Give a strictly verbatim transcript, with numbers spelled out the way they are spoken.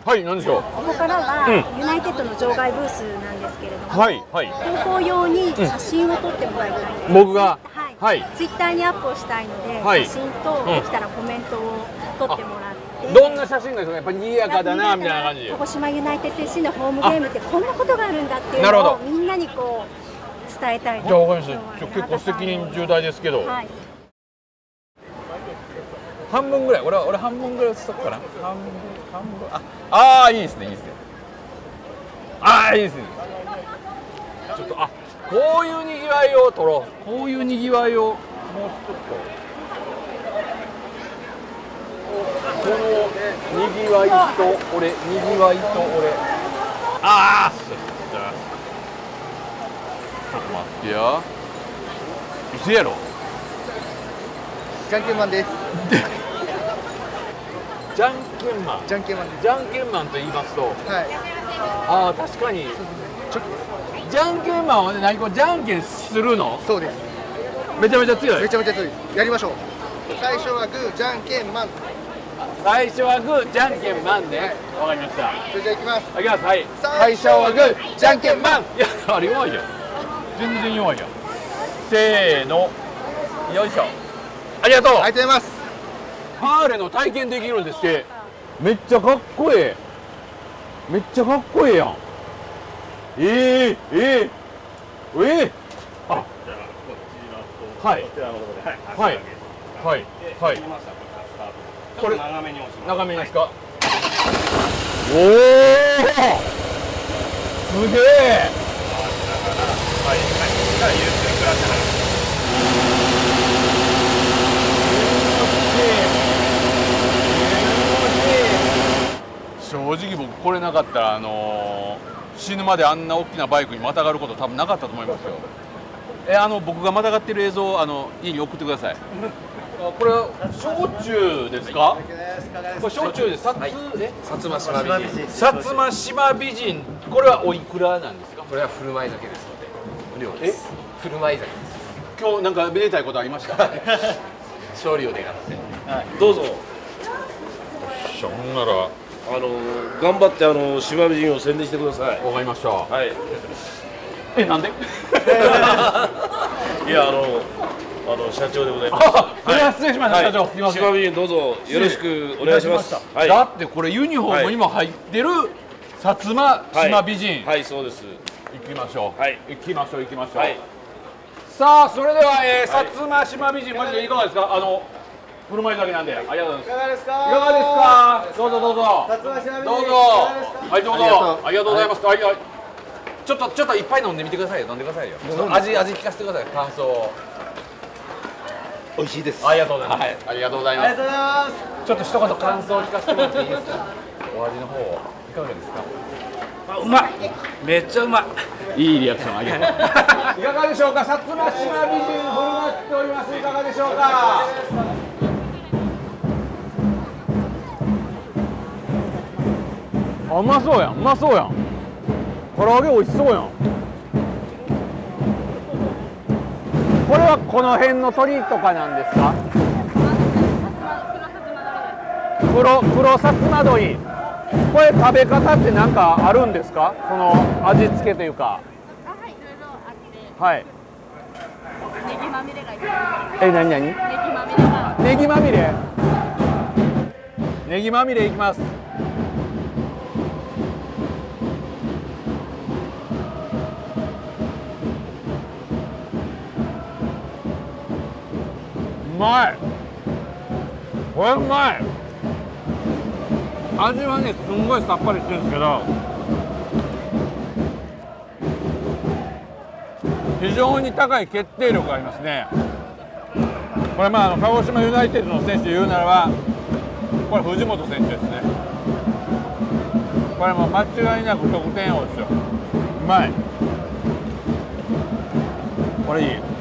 はい、なんでしょう。 ここからは、うん、ユナイテッドの場外ブースなんですけれども、はいはい、投稿用に写真を撮ってもらいたいんです。 僕が、 はい、ツイッターにアップをしたいので、はい、写真と、できたらコメントを撮ってもらって。 どんな写真がですか。やっぱり賑やかだなみたいな感じ。 鹿児島ユナイテッド エフシー のホームゲームってこんなことがあるんだっていうのをみんなにこう伝えたい。 じゃあわかりました。結構責任重大ですけど。はい、半分ぐらい、俺は俺半分ぐらいしとくかな。半分半分ああーいいですねいいですね。ああいいですね。ちょっとあこういうにぎわいを撮ろう。こういうにぎわいをもうちょっと。このにぎわいと俺、にぎわいと俺。ああ、ちょっと待ってよ。嘘やろ。 じゃんけんマンです。 じゃんけんマン。 じゃんけんマン。 じゃんけんマンと言いますと。はい。ああ、確かに。じゃんけんマンはね、何これ、じゃんけんするの。 そうです。 めちゃめちゃ強い。 めちゃめちゃ強い。やりましょう。最初はグー、じゃんけんマン。 最初はグー、じゃんけんマンで、わかりました。 それじゃあ行きます。 行きます、はい。 最初はグー、じゃんけんマン。 いや、あれ弱いじゃん。全然弱いやん。せーの。よいしょ。ありがとう。 ありがとうございます。 ハーレーの体験できるんですって。めっちゃかっこいい。めっちゃかっこいいやん。ええええええ。あ。はい。はいはいはい。これ長めに押します。長めですか。おお。すげえ。はいはい。じゃあゆっくりくらってはる。正直僕これなかったらあのー、死ぬまであんな大きなバイクにまたがること多分なかったと思いますよ。えあの僕がまたがってる映像あの家に送ってください。これは焼酎ですか？これ焼酎でさつ、はい、え？薩摩島美人。薩摩島美人。これはおいくらなんですか？ これは振る舞い酒ですので無料です。振る舞い酒です。 今日なんかめでたいことありました？ 勝利を願って。 はい、どうぞ。 よっしゃ、ほんならあの頑張ってあの島美人を宣伝してください。 わかりました。 はい。 え、なんで？ いやあの。あの社長でございます。 それは失礼しました、社長。すみません。 島美人どうぞよろしくお願いします。 だってこれユニフォームにも入ってる薩摩島美人。 はい、そうです。 行きましょう。 はい、 行きましょう、行きましょう。さあ、それでは薩摩島美人マジでいかがですか？あの振る舞いだけなんで、ありがとうございます。いかがですか？いかがですか？どうぞどうぞ。薩摩島美人。どうぞ。はい、どうぞ。ありがとうございます。はいはい。ちょっとちょっといっぱい飲んでみてくださいよ。飲んでくださいよ。味味聞かせてください。感想。 美味しいです。 ありがとうございます。はい、ありがとうございます。 ありがとうございます。 ちょっと一言感想を聞かせてもらっていいですか？お味の方いかがですか？ あ、うまい。めっちゃうまい。いいリアクションあげる。いかがでしょうか？薩摩島美人振る舞っております。いかがでしょうか？あ、うまそうやん。うまそうやん。唐揚げ美味しそうやん。これはこの辺の鳥とかなんですか？黒黒薩摩鳥。これ食べ方って何かあるんですか？その味付けというか。 あ、はい、いろいろあって。 はい。 ネギまみれがいい。 え、なになに？ ネギまみれが。 ネギまみれ。ネギまみれいきます。うまい。これうまい。味はね、すんごいさっぱりしてるんですけど、非常に高い決定力がありますね。これまああの鹿児島ユナイテッドの選手で言うならば、これ藤本選手ですね。これもう間違いなく得点王ですよ。うまい。これいい。